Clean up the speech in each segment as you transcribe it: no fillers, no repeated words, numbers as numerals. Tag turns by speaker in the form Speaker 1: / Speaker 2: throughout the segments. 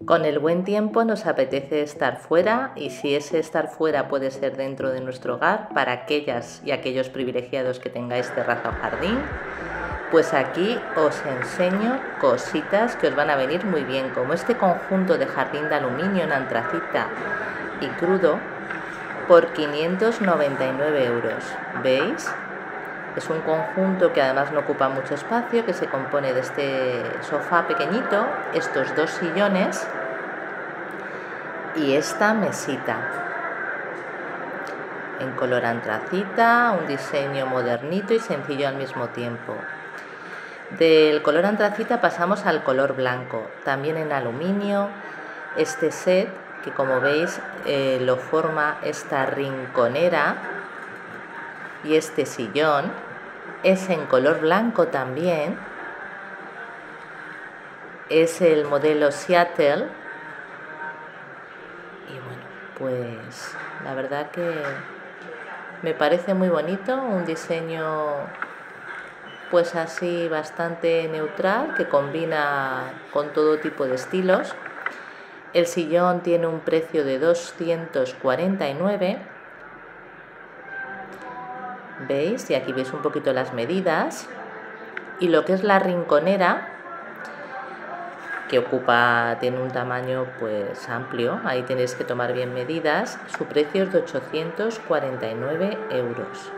Speaker 1: Con el buen tiempo nos apetece estar fuera, y si ese estar fuera puede ser dentro de nuestro hogar, para aquellas y aquellos privilegiados que tengáis terraza o jardín, pues aquí os enseño cositas que os van a venir muy bien, como este conjunto de jardín de aluminio en antracita y crudo por 599 euros. ¿Veis? Es un conjunto que además no ocupa mucho espacio, que se compone de este sofá pequeñito, estos dos sillones y esta mesita en color antracita, un diseño modernito y sencillo al mismo tiempo. Del color antracita pasamos al color blanco, también en aluminio. Este set, que como veis lo forma esta rinconera, y este sillón es en color blanco también. Es el modelo Seattle. Y bueno, pues la verdad que me parece muy bonito, un diseño pues así bastante neutral, que combina con todo tipo de estilos. El sillón tiene un precio de 249. ¿Veis? Y aquí veis un poquito las medidas. Y lo que es la rinconera, que tiene un tamaño pues amplio, ahí tenéis que tomar bien medidas. Su precio es de 849 euros.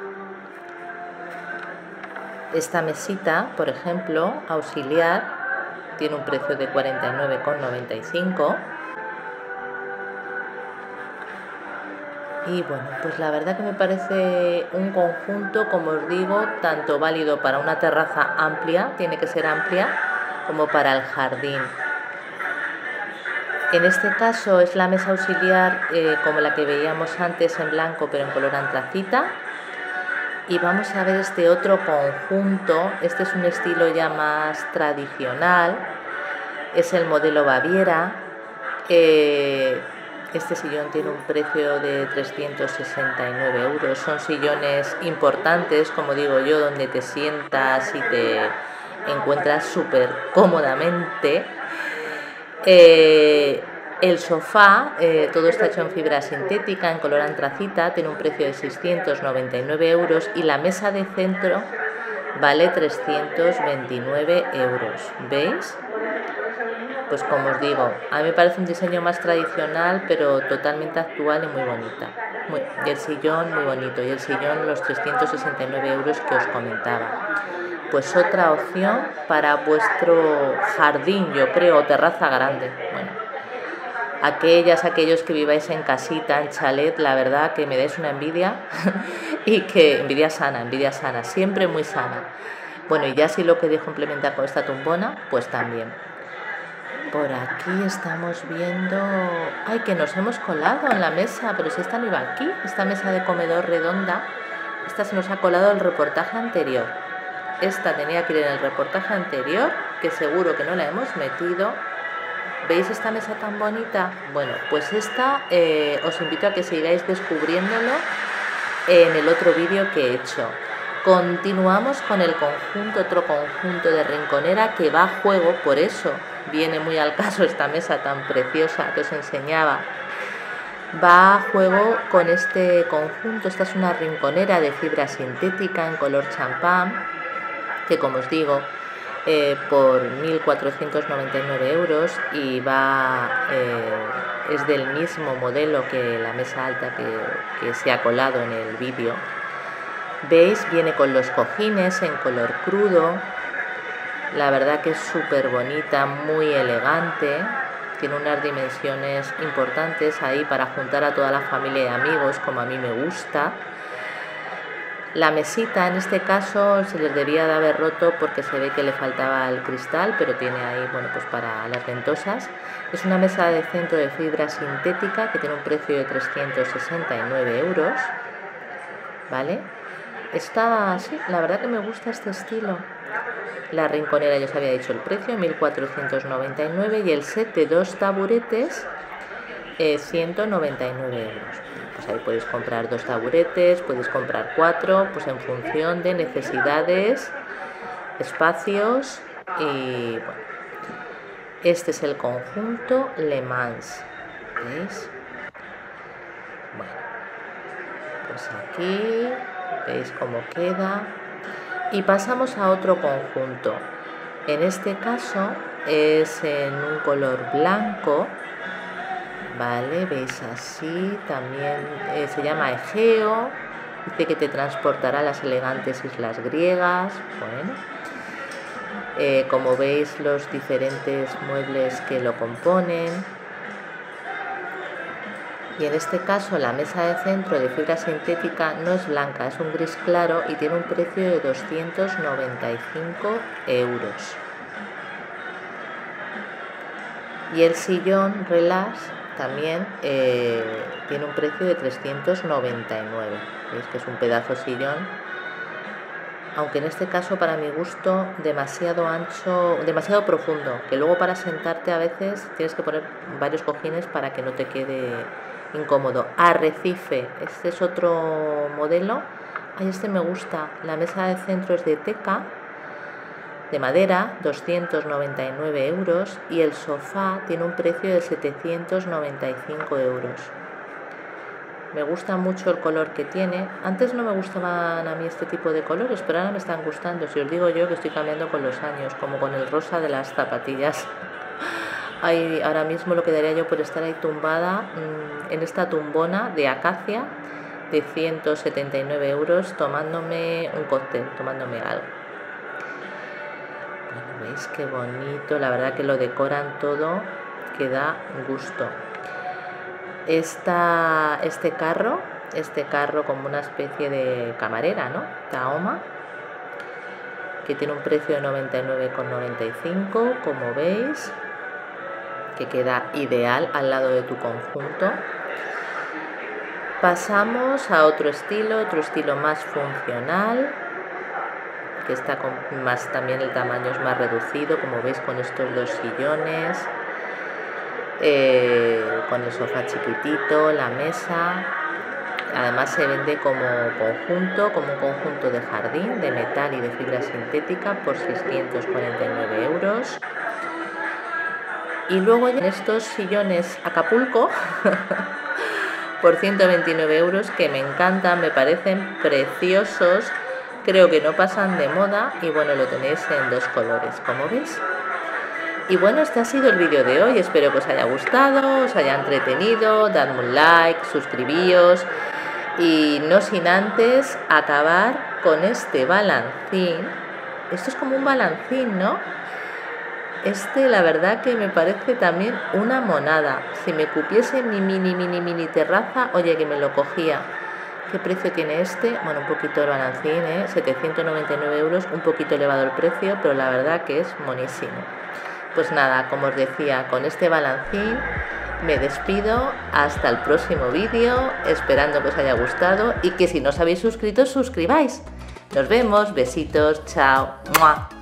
Speaker 1: Esta mesita, por ejemplo, auxiliar, tiene un precio de 49,95. Y bueno, pues la verdad que me parece un conjunto, como os digo, tanto válido para una terraza amplia, tiene que ser amplia, como para el jardín. En este caso es la mesa auxiliar como la que veíamos antes en blanco, pero en color antracita. Y vamos a ver este otro conjunto. Este es un estilo ya más tradicional, es el modelo Baviera. Este sillón tiene un precio de 369 euros. Son sillones importantes, como digo yo, donde te sientas y te encuentras súper cómodamente. El sofá, todo está hecho en fibra sintética, en color antracita, tiene un precio de 699 euros, y la mesa de centro vale 329 euros. ¿Veis? Pues como os digo, a mí me parece un diseño más tradicional, pero totalmente actual y muy bonita. Y el sillón muy bonito, y el sillón los 369 euros que os comentaba. Pues otra opción para vuestro jardín, yo creo, o terraza grande. Bueno, aquellos que viváis en casita, en chalet, la verdad que me dais una envidia, y que envidia sana, siempre muy sana. Bueno, y ya si lo queréis complementar con esta tumbona, pues también. Por aquí estamos viendo... ¡Ay, que nos hemos colado en la mesa! Pero si esta no iba aquí, esta mesa de comedor redonda, esta se nos ha colado el reportaje anterior. Esta tenía que ir en el reportaje anterior, que seguro que no la hemos metido. ¿Veis esta mesa tan bonita? Bueno, pues esta os invito a que sigáis descubriéndolo en el otro vídeo que he hecho. Continuamos con el conjunto, otro conjunto de rinconera que va a juego, por eso viene muy al caso esta mesa tan preciosa que os enseñaba. Va a juego con este conjunto. Esta es una rinconera de fibra sintética en color champán, que como os digo, por 1.499 euros, y es del mismo modelo que la mesa alta que se ha colado en el vídeo. ¿Veis? Viene con los cojines en color crudo. La verdad que es súper bonita, muy elegante. Tiene unas dimensiones importantes ahí para juntar a toda la familia y amigos, como a mí me gusta. La mesita en este caso se les debía de haber roto porque se ve que le faltaba el cristal, pero tiene ahí, bueno, pues para las ventosas. Es una mesa de centro de fibra sintética que tiene un precio de 369 euros. ¿Vale? Sí, la verdad que me gusta este estilo. La rinconera ya os había dicho el precio, 1.499, y el set de 2 taburetes, 199 euros. Pues ahí podéis comprar 2 taburetes, podéis comprar 4, pues en función de necesidades, espacios y bueno. Este es el conjunto Le Mans, ¿veis? Bueno, pues aquí veis cómo queda. Y pasamos a otro conjunto. En este caso es en un color blanco, ¿vale? Veis así, también se llama Egeo, dice que te transportará a las elegantes islas griegas. Bueno, como veis los diferentes muebles que lo componen. Y en este caso la mesa de centro de fibra sintética no es blanca, es un gris claro y tiene un precio de 295 euros. Y el sillón Relax también tiene un precio de 399. Veis que es un pedazo sillón, aunque en este caso para mi gusto demasiado ancho, demasiado profundo, que luego para sentarte a veces tienes que poner varios cojines para que no te quede incómodo. Arrecife, este es otro modelo. Ay, este me gusta. La mesa de centro es de teca, de madera, 299 euros, y el sofá tiene un precio de 795 euros. Me gusta mucho el color que tiene. Antes no me gustaban a mí este tipo de colores, pero ahora me están gustando. Si os digo yo que estoy cambiando con los años, como con el rosa de las zapatillas. Ay, ahora mismo lo que daría yo por estar ahí tumbada en esta tumbona de acacia de 179 euros tomándome un cóctel, tomándome algo. Bueno, veis qué bonito, la verdad que lo decoran todo, que da gusto. Este carro como una especie de camarera, ¿no? Tahoma, que tiene un precio de 99,95, como veis, que queda ideal al lado de tu conjunto. Pasamos a otro estilo más funcional, que está con más, también el tamaño es más reducido, como veis, con estos dos sillones, con el sofá chiquitito, la mesa. Además se vende como un conjunto de jardín de metal y de fibra sintética por 649 euros. Y luego en estos sillones Acapulco por 129 euros, que me encantan, me parecen preciosos, creo que no pasan de moda y bueno, lo tenéis en dos colores, como veis. Y bueno, este ha sido el vídeo de hoy, espero que os haya gustado, os haya entretenido, dadme un like, suscribíos y no sin antes acabar con este balancín. Esto es como un balancín, ¿no? La verdad que me parece también una monada. Si me cupiese mi mini terraza, oye, que me lo cogía. ¿Qué precio tiene este? Bueno, un poquito el balancín, 799 euros, un poquito elevado el precio, pero la verdad que es monísimo. Pues nada, como os decía, con este balancín me despido. Hasta el próximo vídeo, esperando que os haya gustado y que si no os habéis suscrito, suscribáis. Nos vemos, besitos, chao. ¡Mua!